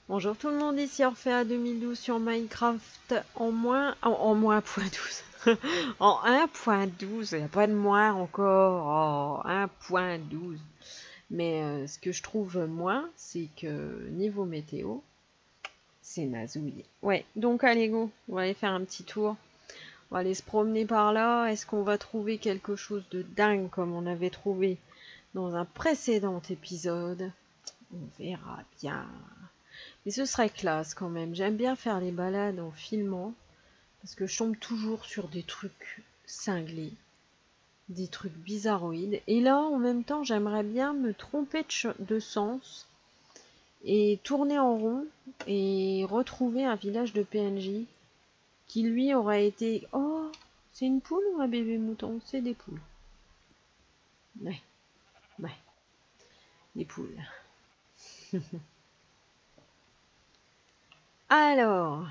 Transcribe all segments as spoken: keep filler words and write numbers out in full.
Bonjour tout le monde, ici Orphea deux mille douze sur Minecraft en moins, en, en moins point douze, en un point douze, il n'y a pas de moins encore, oh, un point douze. Mais euh, ce que je trouve moins, c'est que niveau météo, c'est nazouille. Ouais, donc allez go, on va aller faire un petit tour. On va aller se promener par là. Est-ce qu'on va trouver quelque chose de dingue comme on avait trouvé dans un précédent épisode? On verra bien. Mais ce serait classe quand même. J'aime bien faire les balades en filmant. Parce que je tombe toujours sur des trucs cinglés. Des trucs bizarroïdes. Et là, en même temps, j'aimerais bien me tromper de, de sens. Et tourner en rond. Et retrouver un village de P N J. Qui lui aurait été... Oh, c'est une poule ou un bébé mouton? C'est des poules. Ouais. Ouais. Des poules. Alors...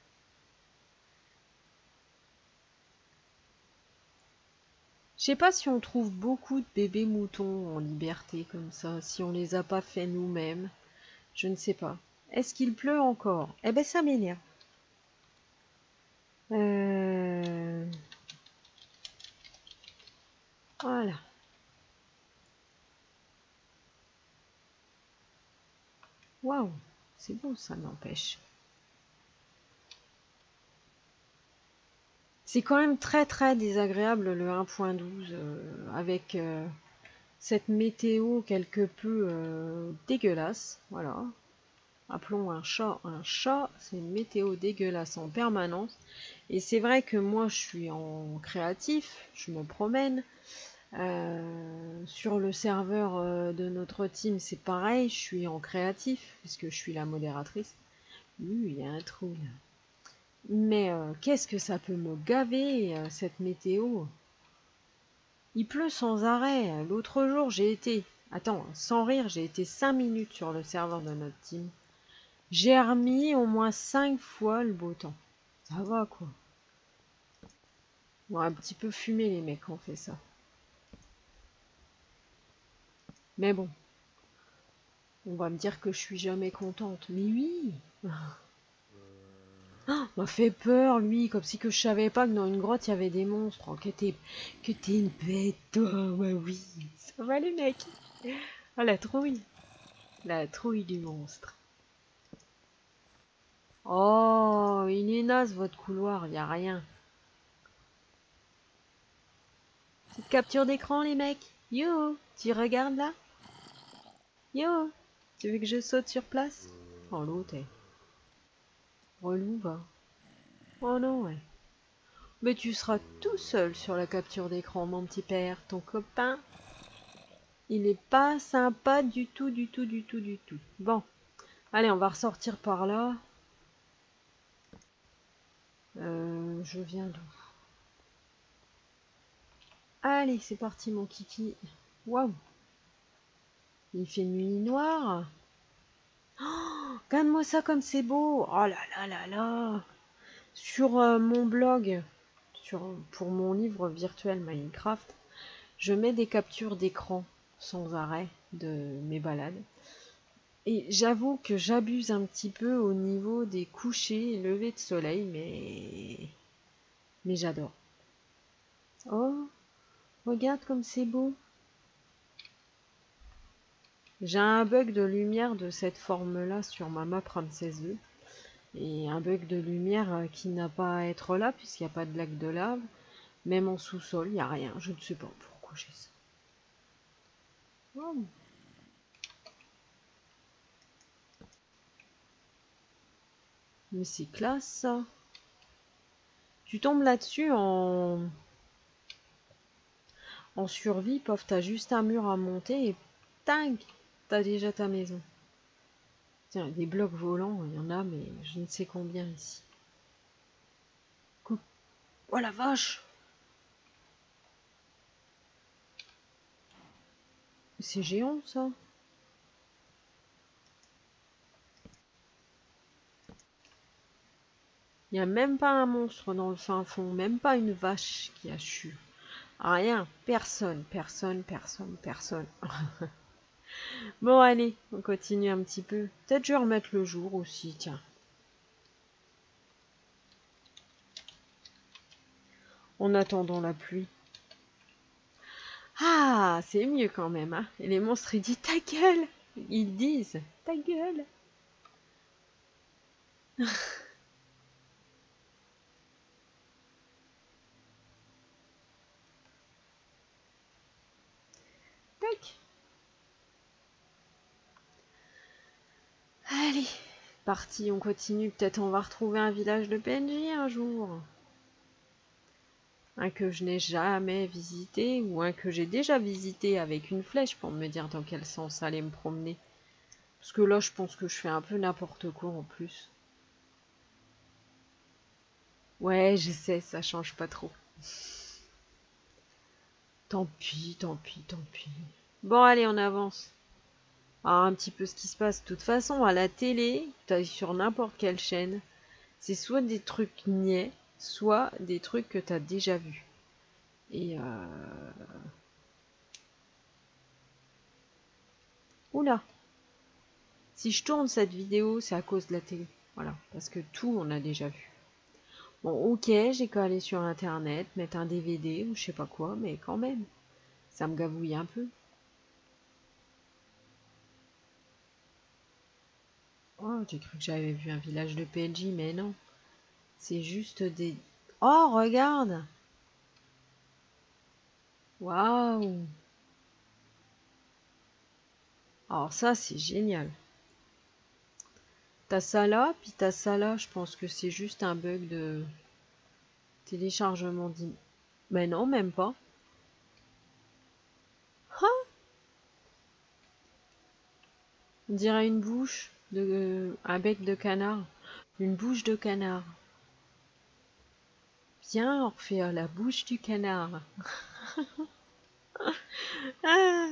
Je sais pas si on trouve beaucoup de bébés moutons en liberté comme ça, si on les a pas fait nous-mêmes. Je ne sais pas. Est-ce qu'il pleut encore? Eh ben ça m'énerve. Euh... Voilà. Waouh, c'est beau ça, n'empêche. C'est quand même très très désagréable le un point douze euh, avec euh, cette météo quelque peu euh, dégueulasse. Voilà. Appelons un chat un chat, c'est une météo dégueulasse en permanence. Et c'est vrai que moi je suis en créatif, je me promène. Euh, sur le serveur euh, de notre team, c'est pareil, je suis en créatif, puisque je suis la modératrice. Oui, il y a un trou là. Mais euh, qu'est-ce que ça peut me gaver, euh, cette météo? Il pleut sans arrêt. L'autre jour, j'ai été... Attends, sans rire, j'ai été cinq minutes sur le serveur de notre team. J'ai remis au moins cinq fois le beau temps. Ça va, quoi. Bon, un petit peu fumé, les mecs, qui ont fait ça. Mais bon. On va me dire que je suis jamais contente. Mais oui. Oh, m'a fait peur, lui, comme si que je savais pas que dans une grotte, il y avait des monstres. Oh, que t'es que t'es une bête, toi. Ouais, oui. Ça va, les mecs. Ah, la trouille. La trouille du monstre. Oh, il est naze, votre couloir. Il y a rien. Petite capture d'écran, les mecs. Yo, tu regardes là? Yo, tu veux que je saute sur place? Oh, l'autre, est relou, va. Oh non, ouais. Mais tu seras tout seul sur la capture d'écran, mon petit père. Ton copain, il est pas sympa du tout, du tout, du tout, du tout. Bon, allez, on va ressortir par là. Euh, je viens d'où? Allez, c'est parti, mon kiki. Waouh, il fait nuit noire. Oh, regarde-moi ça comme c'est beau. Oh là là là là. Sur euh, mon blog, sur, pour mon livre virtuel Minecraft, je mets des captures d'écran sans arrêt de mes balades. Et j'avoue que j'abuse un petit peu au niveau des couchers et levées de soleil, mais mais j'adore. Oh, regarde comme c'est beau. J'ai un bug de lumière de cette forme-là sur ma map Ramsès deux. Et un bug de lumière qui n'a pas à être là, puisqu'il n'y a pas de lac de lave. Même en sous-sol, il n'y a rien. Je ne sais pas pourquoi j'ai ça. Oh. Mais c'est classe, ça. Tu tombes là-dessus en... en survie, pof, t'as juste un mur à monter et tac, t'as déjà ta maison. Tiens, des blocs volants, il y en a, mais je ne sais combien ici. Coupe. Oh la vache! C'est géant, ça. Il n'y a même pas un monstre dans le fin fond, même pas une vache qui assure. Rien, personne, personne, personne, personne. Bon, allez, on continue un petit peu. Peut-être je vais remettre le jour aussi, tiens. En attendant la pluie. Ah, c'est mieux quand même, hein. Et les monstres, ils disent ta gueule. Ils disent ta gueule. Tac. Allez, parti, on continue. Peut-être on va retrouver un village de P N J un jour. Un que je n'ai jamais visité ou un que j'ai déjà visité avec une flèche pour me dire dans quel sens aller me promener. Parce que là, je pense que je fais un peu n'importe quoi en plus. Ouais, je sais, ça change pas trop. Tant pis, tant pis, tant pis. Bon, allez, on avance. Ah, un petit peu ce qui se passe. De toute façon, à la télé, t'as sur n'importe quelle chaîne, c'est soit des trucs niais, soit des trucs que t'as déjà vus. Et euh... Oula. Si je tourne cette vidéo, c'est à cause de la télé. Voilà, parce que tout, on a déjà vu. Bon, ok, j'ai qu'à aller sur Internet, mettre un D V D ou je sais pas quoi, mais quand même, ça me gavouille un peu. Oh, j'ai cru que j'avais vu un village de P N J, mais non. C'est juste des... Oh, regarde! Waouh! Alors ça, c'est génial. T'as ça là, puis t'as ça là. Je pense que c'est juste un bug de téléchargement d'im... Mais non, même pas. Ah, on dirait une bouche de... un bec de canard. Une bouche de canard. Bien, Orphée, la bouche du canard. Ah.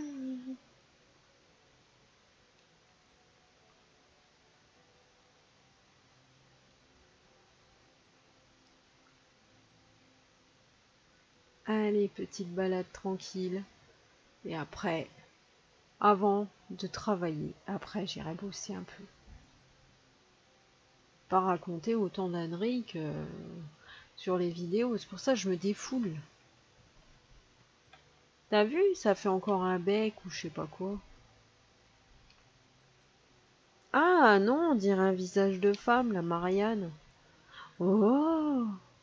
Allez, petite balade tranquille. Et après, avant de travailler, après j'irai bosser un peu. Pas raconter autant d'âneries que sur les vidéos. C'est pour ça que je me défoule. T'as vu? Ça fait encore un bec ou je sais pas quoi. Ah non, on dirait un visage de femme, la Marianne. Oh!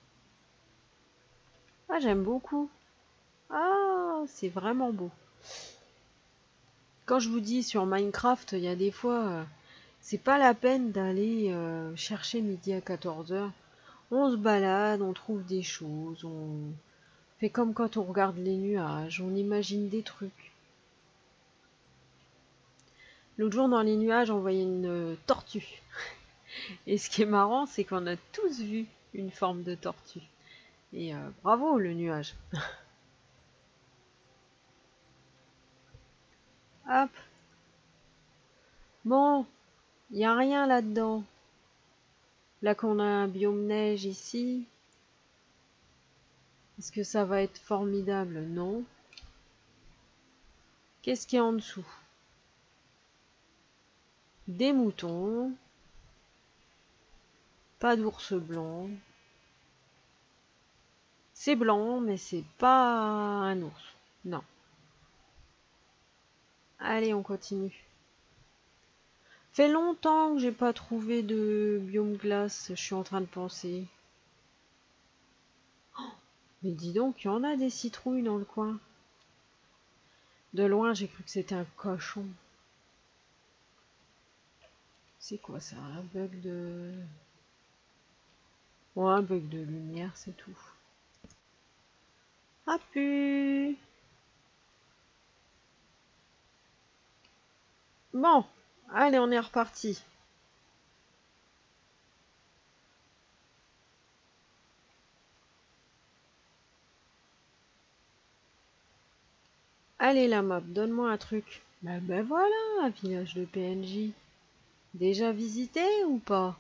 Ah, j'aime beaucoup. Ah, c'est vraiment beau. Quand je vous dis sur Minecraft, il y a des fois, euh, c'est pas la peine d'aller euh, chercher midi à quatorze heures. On se balade, on trouve des choses, on fait comme quand on regarde les nuages, on imagine des trucs. L'autre jour, dans les nuages, on voyait une euh, tortue. Et ce qui est marrant, c'est qu'on a tous vu une forme de tortue. Et euh, bravo, le nuage. Hop. Bon, il n'y a rien là-dedans. Là qu'on a un biome neige ici. Est-ce que ça va être formidable? Non. Qu'est-ce qu'il y a en dessous? Des moutons. Pas d'ours blanc. C'est blanc, mais c'est pas un ours. Non. Allez, on continue. Fait longtemps que j'ai pas trouvé de biome glace, je suis en train de penser. Oh, mais dis donc, il y en a des citrouilles dans le coin. De loin, j'ai cru que c'était un cochon. C'est quoi ça? Un bug de... Bon, un bug de lumière, c'est tout. Ah pu. Bon, allez, on est reparti. Allez la map, donne-moi un truc. Bah ben voilà, un village de P N J. Déjà visité ou pas?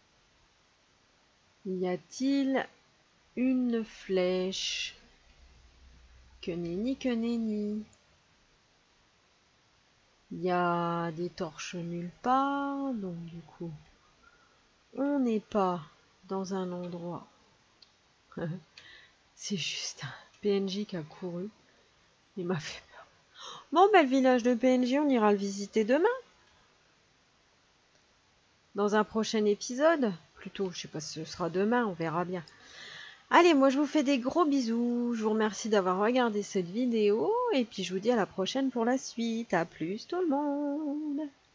Y a-t-il une flèche? Que nenni, que nenni. Il y a des torches nulle part, donc du coup, on n'est pas dans un endroit. C'est juste un P N J qui a couru. Il m'a fait peur. Bon, ben le village de P N J, on ira le visiter demain. Dans un prochain épisode. Plutôt, je sais pas si ce sera demain, on verra bien. Allez, moi je vous fais des gros bisous. Je vous remercie d'avoir regardé cette vidéo. Et puis je vous dis à la prochaine pour la suite. À plus tout le monde.